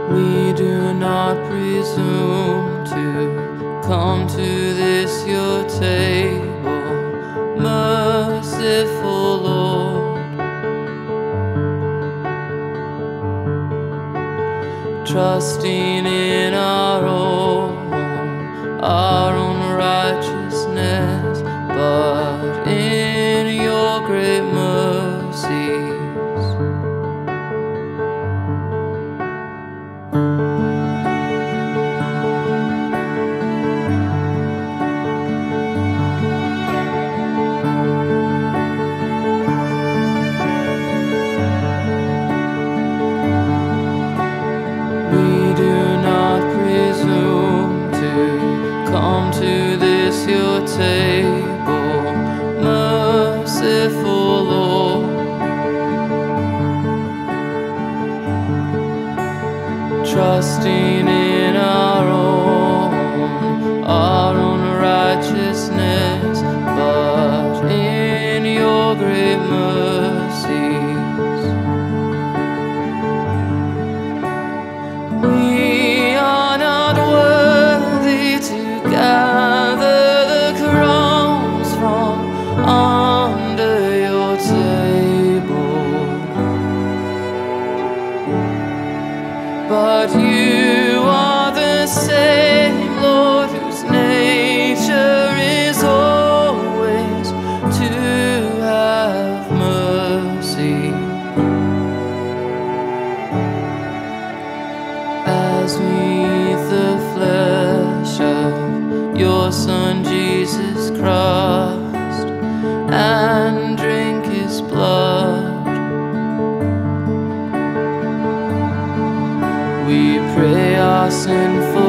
We do not presume to come to this your table, merciful Lord, trusting in our own righteousness, but in your great mercies. We do not presume to come to this your table, merciful Lord, trusting in our own righteousness, but in your great mercies. We are not worthy to gather the crumbs from under your table, but you are the same Lord, whose nature is always to have mercy. As we eat the flesh of your Son Jesus Christ and drink his blood, we pray our sinful